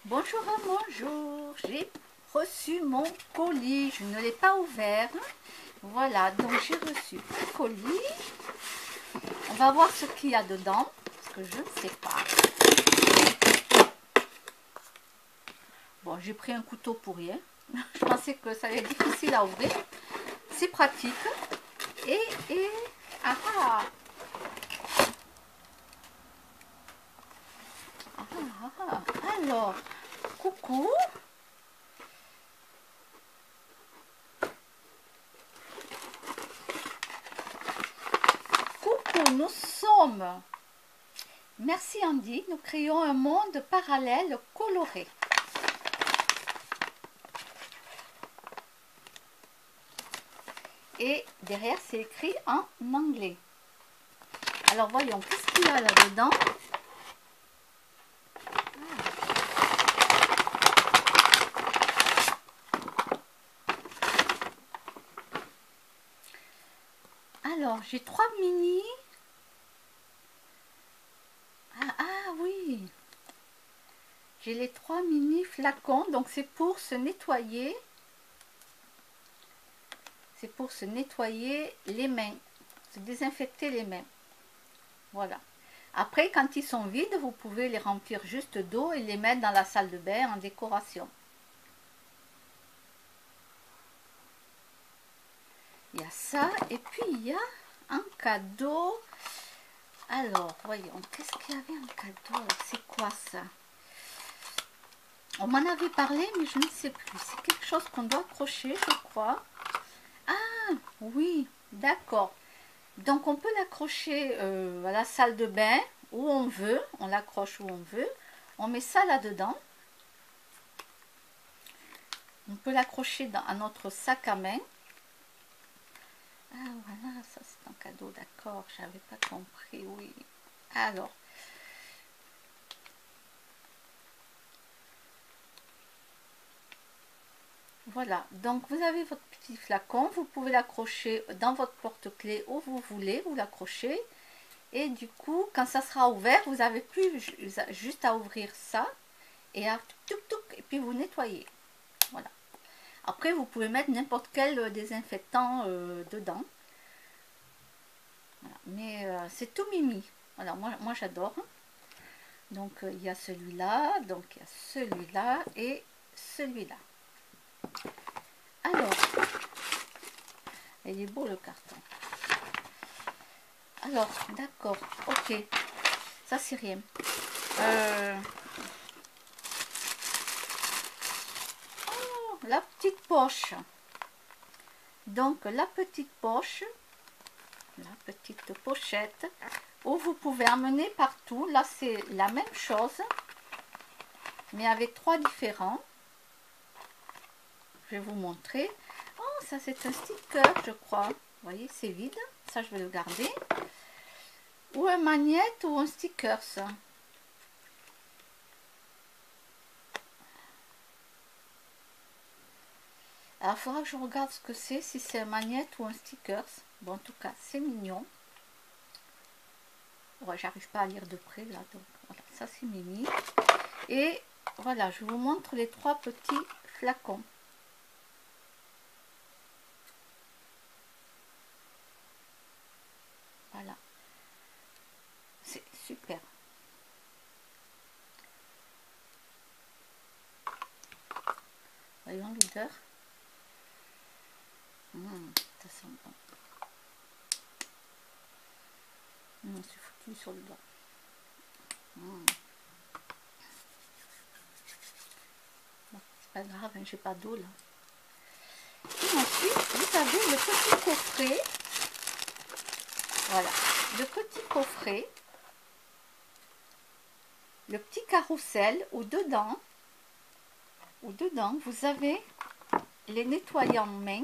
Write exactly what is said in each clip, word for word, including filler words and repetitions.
Bonjour, bonjour, j'ai reçu mon colis, je ne l'ai pas ouvert. Voilà, donc j'ai reçu un colis. On va voir ce qu'il y a dedans, parce que je ne sais pas. Bon, j'ai pris un couteau pour rien. Je pensais que ça allait être difficile à ouvrir. C'est pratique. Et, et, ah ah, ah, ah, alors, coucou. Coucou, nous sommes... Merci Andy, nous créons un monde parallèle coloré. Et derrière, c'est écrit en anglais. Alors, voyons, qu'est-ce qu'il y a là-dedans? Alors, j'ai trois mini. Ah, ah oui. J'ai les trois mini flacons. Donc, c'est pour se nettoyer. C'est pour se nettoyer les mains. Se désinfecter les mains. Voilà. Après, quand ils sont vides, vous pouvez les remplir juste d'eau et les mettre dans la salle de bain en décoration. Il y a ça. Et puis, il y a un cadeau. Alors, voyons, qu'est-ce qu'il y avait en cadeau? C'est quoi ça? On m'en avait parlé, mais je ne sais plus. C'est quelque chose qu'on doit accrocher, je crois. Ah, oui, d'accord. Donc, on peut l'accrocher euh, à la salle de bain, où on veut. On l'accroche où on veut. On met ça là-dedans. On peut l'accrocher à notre sac à main. Ah, voilà, ça c'est un cadeau, d'accord. J'avais pas compris, oui. Alors, voilà, donc vous avez votre petit flacon, vous pouvez l'accrocher dans votre porte-clés où vous voulez, vous l'accrochez. Et du coup, quand ça sera ouvert, vous avez plus juste à ouvrir ça et à touc touc, et puis vous nettoyez. Voilà. Après, vous pouvez mettre n'importe quel désinfectant euh, dedans. Voilà. Mais euh, c'est tout mimi. Voilà, moi, moi j'adore. Donc euh, il y a celui-là, donc il y a celui-là et celui-là. Alors, il est beau le carton. Alors, d'accord, ok. Ça c'est rien. Euh... Oh, la petite poche. Donc la petite poche, la petite pochette, où vous pouvez emmener partout. Là c'est la même chose, mais avec trois différents. Je vais vous montrer. Oh, ça c'est un sticker, je crois. Vous voyez, c'est vide. Ça, je vais le garder. Ou un magnète ou un sticker, ça. Alors, il faudra que je regarde ce que c'est, si c'est un magnète ou un sticker. Bon, en tout cas, c'est mignon. Ouais, j'arrive pas à lire de près, là. Donc, voilà, ça c'est mimi. Et voilà, je vous montre les trois petits flacons. Voilà. C'est super. Voyons l'odeur. Mmh, ça sent bon. Mmh, c'est foutu sur le doigt. Mmh. Bon, c'est pas grave, hein, j'ai pas d'eau là. Et ensuite, vous avez le petit coffret. Voilà, le petit coffret. Le petit carrousel où dedans, où dedans vous avez les nettoyants main.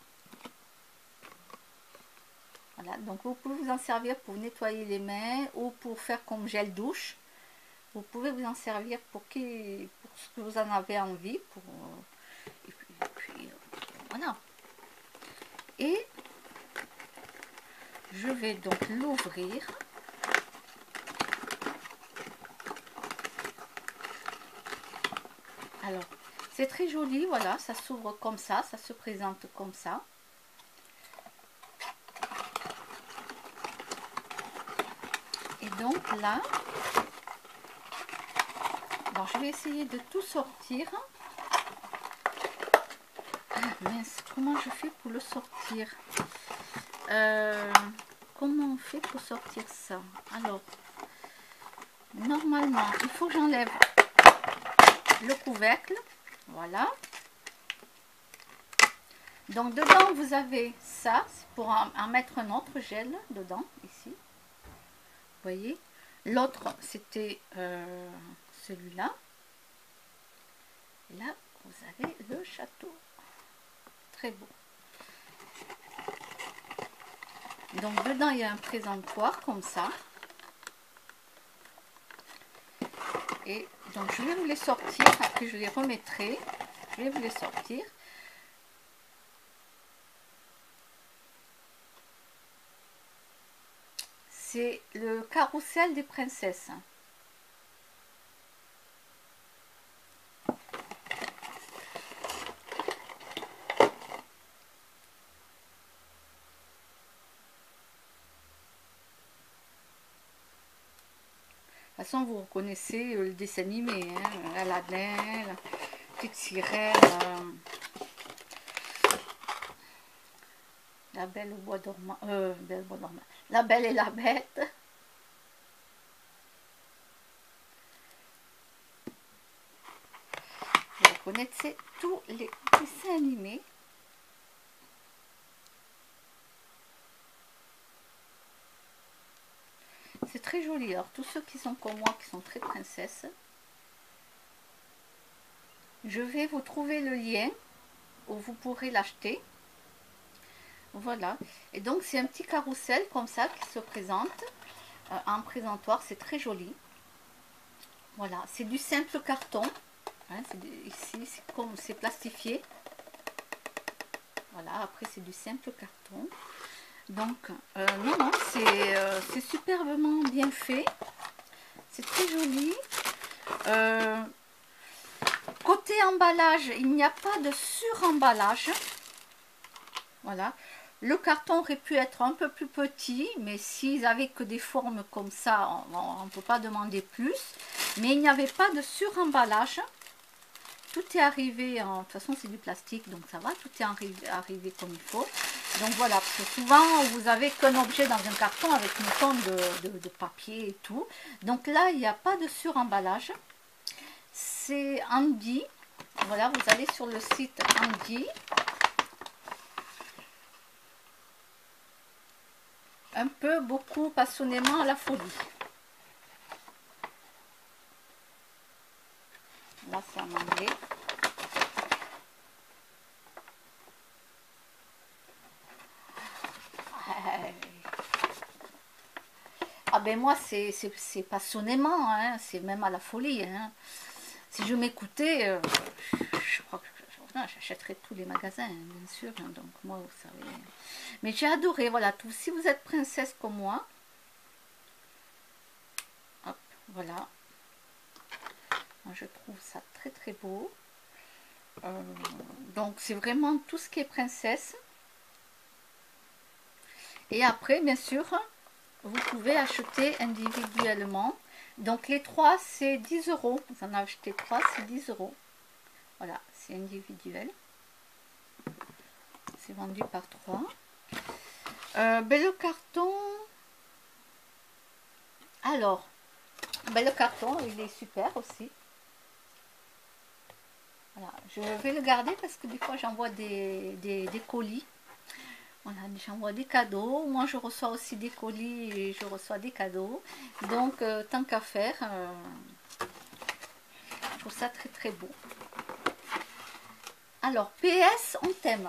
Voilà, donc vous pouvez vous en servir pour nettoyer les mains ou pour faire comme gel douche. Vous pouvez vous en servir pour, qui, pour ce que vous en avez envie. Pour, et puis, et puis voilà. Et je vais donc l'ouvrir. Alors, c'est très joli, voilà, ça s'ouvre comme ça, ça se présente comme ça. Et donc là, bon, je vais essayer de tout sortir. Ah mince, comment je fais pour le sortir? euh, Comment on fait pour sortir ça? Alors, normalement, il faut que j'enlève le couvercle. Voilà. Donc, dedans, vous avez ça, pour en, en mettre un autre gel dedans, ici. Vous voyez? L'autre, c'était euh, celui-là. Là, vous avez le château. Très beau. Donc, dedans, il y a un présentoir comme ça. Et donc, je vais vous les sortir. Après, je les remettrai. Je vais vous les sortir. C'est le carrousel des princesses. De toute façon, vous reconnaissez le dessin animé, hein, Aladdin, la petite sirène, euh, la belle au bois dormant, euh, belle au bois dormant, la belle et la bête. Vous reconnaissez tous les dessins animés. C'est très joli. Alors, tous ceux qui sont comme moi, qui sont très princesses, je vais vous trouver le lien où vous pourrez l'acheter. Voilà. Et donc, c'est un petit carrousel comme ça qui se présente euh, en présentoir. C'est très joli. Voilà. C'est du simple carton. Hein, ici, c'est comme c'est plastifié. Voilà. Après, c'est du simple carton. Donc, euh, non, non, c'est euh, superbement bien fait. C'est très joli. Euh, côté emballage, il n'y a pas de sur-emballage. Voilà. Le carton aurait pu être un peu plus petit, mais s'ils avaient que des formes comme ça, on ne peut pas demander plus. Mais il n'y avait pas de sur-emballage. Tout est arrivé, en, de toute façon c'est du plastique, donc ça va, tout est arrivé, arrivé comme il faut. Donc voilà, parce que souvent vous avez qu'un objet dans un carton avec une tonne de, de, de papier et tout. Donc là, il n'y a pas de sur-emballage. C'est Handy. Voilà, vous allez sur le site Handy. Un peu, beaucoup, passionnément, à la folie. Là, c'est en anglais. Ah ben moi, c'est passionnément, hein, c'est même à la folie. Hein. Si je m'écoutais, euh, je crois que j'achèterais tous les magasins, hein, bien sûr. Hein, donc moi, vous savez. Mais j'ai adoré, voilà, tout. Si vous êtes princesse comme moi, hop, voilà. Moi, je trouve ça très très beau. Euh, donc c'est vraiment tout ce qui est princesse. Et après, bien sûr, vous pouvez acheter individuellement. Donc les trois, c'est dix euros. Vous en achetez trois, c'est dix euros. Voilà, c'est individuel. C'est vendu par trois. Euh, ben le carton. Alors, ben le carton, il est super aussi. Voilà, je vais le garder parce que des fois j'envoie des, des, des colis. Voilà, j'envoie des cadeaux. Moi, je reçois aussi des colis et je reçois des cadeaux. Donc, euh, tant qu'à faire, euh, je trouve ça très très beau. Alors, P S, on t'aime.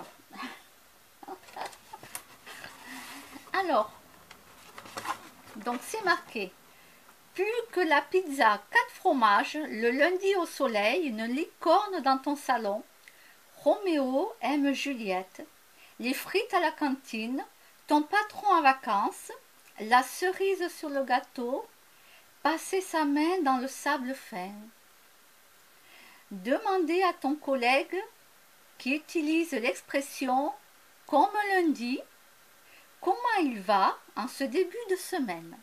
Alors, donc c'est marqué. Plus que la pizza quatre fromages, le lundi au soleil, une licorne dans ton salon. Roméo aime Juliette. Les frites à la cantine, ton patron en vacances, la cerise sur le gâteau, passer sa main dans le sable fin. Demandez à ton collègue qui utilise l'expression « comme lundi » comment il va en ce début de semaine.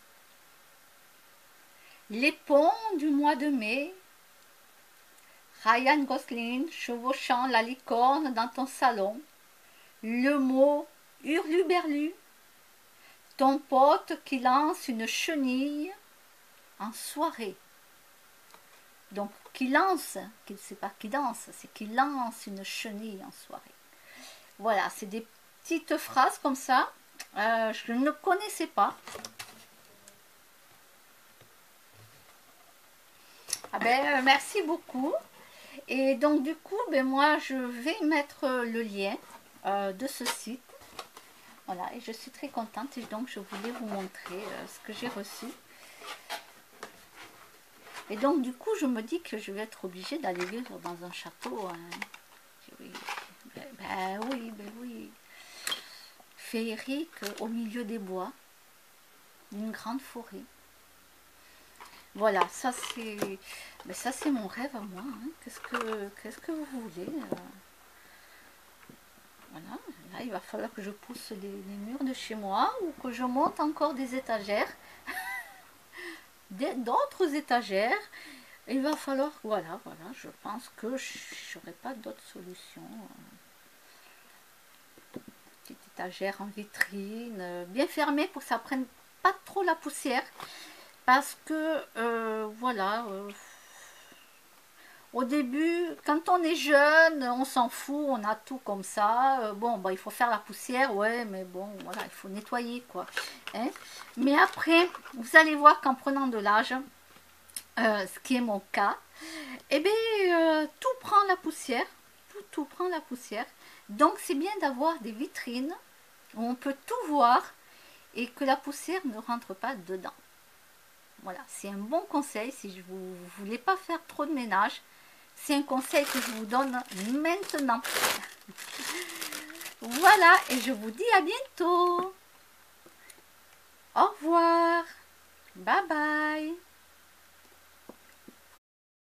Les ponts du mois de mai. Ryan Gosling chevauchant la licorne dans ton salon. Le mot hurluberlu. Ton pote qui lance une chenille en soirée. Donc, qui lance, qui ne sait pas qui danse, c'est qui lance une chenille en soirée. Voilà, c'est des petites phrases comme ça. Euh, je ne connaissais pas. Ah ben, merci beaucoup. Et donc, du coup, ben, moi, je vais mettre le lien euh, de ce site. Voilà, et je suis très contente. Et donc, je voulais vous montrer euh, ce que j'ai reçu. Et donc, du coup, je me dis que je vais être obligée d'aller vivre dans un château. Hein. Oui, ben, ben oui, ben oui. Féerique, au milieu des bois, une grande forêt. Voilà, ça c'est ben ça c'est mon rêve à moi. Hein. Qu'est-ce que qu'est-ce que vous voulez euh... Voilà, là il va falloir que je pousse les, les murs de chez moi ou que je monte encore des étagères, d'autres étagères. Il va falloir, voilà, voilà, je pense que je n'aurai pas d'autre solution. Petite étagère en vitrine, bien fermée pour que ça prenne pas trop la poussière. Parce que, euh, voilà, euh, au début, quand on est jeune, on s'en fout, on a tout comme ça. Euh, bon, bah, il faut faire la poussière, ouais, mais bon, voilà, il faut nettoyer, quoi. Hein. Mais après, vous allez voir qu'en prenant de l'âge, euh, ce qui est mon cas, eh bien, euh, tout prend la poussière, tout, tout prend la poussière. Donc, c'est bien d'avoir des vitrines où on peut tout voir et que la poussière ne rentre pas dedans. Voilà, c'est un bon conseil si vous ne voulez pas faire trop de ménage. C'est un conseil que je vous donne maintenant. Voilà, et je vous dis à bientôt. Au revoir. Bye bye.